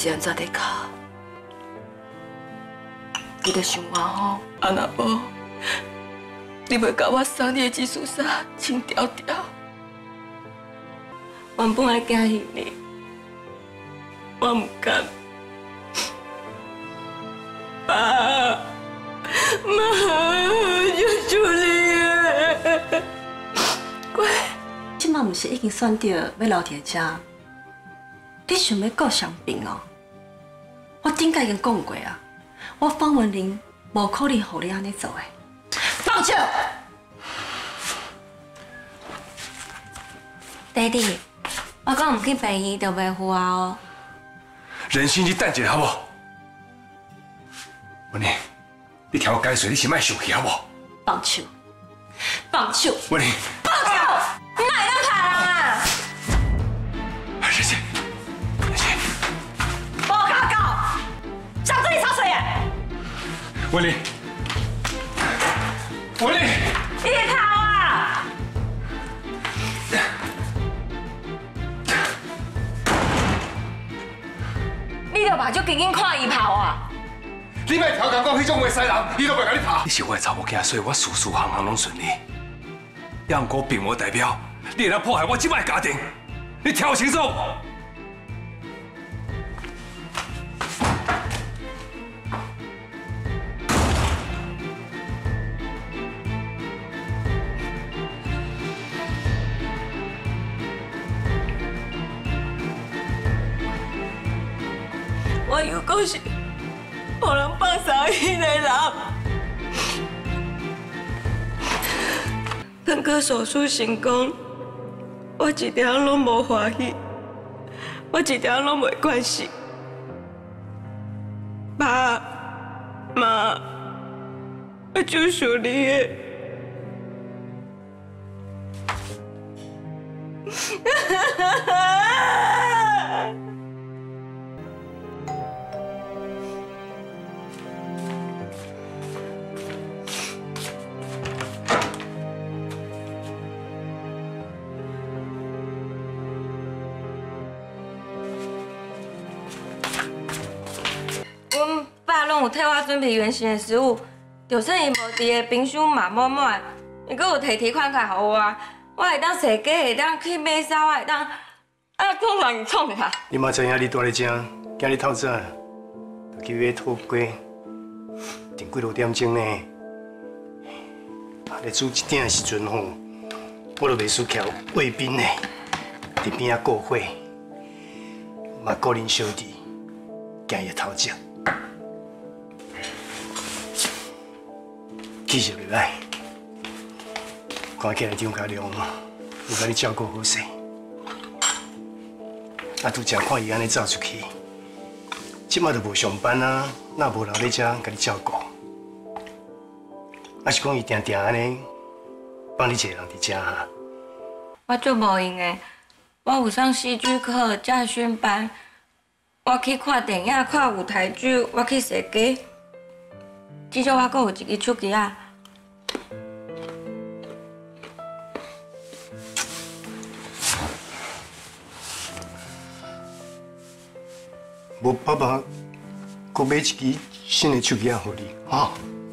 是安怎在卡？你着想我吼，啊若无，你袂甲我送你的紫苏衫穿条条。原本爱惊死你，我唔敢。爸，妈，求求你啊！乖， 即马毋是已经选到要留伫遮？你想要顾伤病哦？我顶下已经讲过啊，我方文玲无可能互你安尼做的。放手！ 爹地，我讲唔去病院就袂赴啊哦。 人心，你等一下好无？文玲，你听我解释，你先莫生气好无？ 放手！放手！ 文玲， 放手！你哪会当拍人啊？ 人心，人心， 无搞搞，上这里插水啊！ 文玲，文玲， 你别跑啊！你着目睭紧紧看伊跑啊！ 你莫调讲讲迄种话，西人伊都袂甲你拍。你是我的查某囝，所以我事事行行拢顺利。也毋过并无代表你会当破坏我即摆家庭，你听清楚。 我有讲是，互人放杀伊的人。等到手术成功，我一点拢无欢喜，我一点拢袂关心。爸妈，我就属你的。 阮爸拢有替我准备原形的食物，就算伊无伫个冰箱嘛满满，伊阁有提款卡互我，我会当洗鸡，会当去买衫，我会当创啥伊创啥。 你嘛知影你住咧遮，今日透早就去买土鸡，订几多点钟呢？咧煮一鼎的时阵吼，我都袂输翘卫兵呢，伫边仔顾火，嘛顾恁小弟，今日头食。气色袂歹，看起来张家良有甲你照顾好势。啊，拄则看伊安尼走出去，即马都无上班啊，哪无留咧遮甲你照顾？啊是讲伊定定安尼帮你一个人伫遮哈？ 我足无用的，我有上戏剧课、驾训班，我去看电影、看舞台剧，我去踅街，至少我阁有一支手机啊。 无爸爸，搁买一支新的手机仔互你，哈。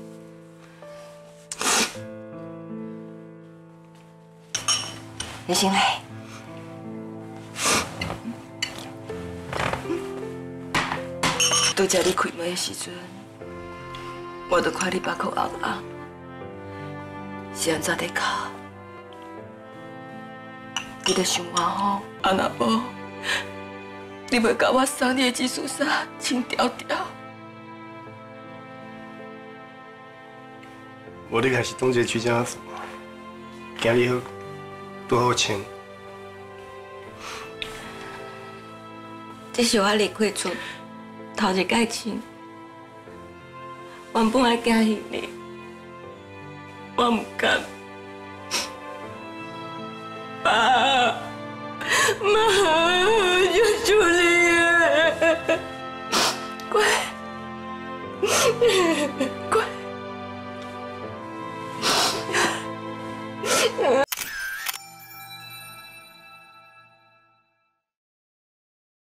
李新磊，拄则你开门的时阵，我就看你目眶红红，是安怎在哭？你着想我吼，啊若无，你袂甲我送你的紫苏衫穿条条。 无你还是当一个居家妇，今日好拄好穿。 这是我离开厝头一摆穿，原本爱惊死你，我唔敢。爸妈。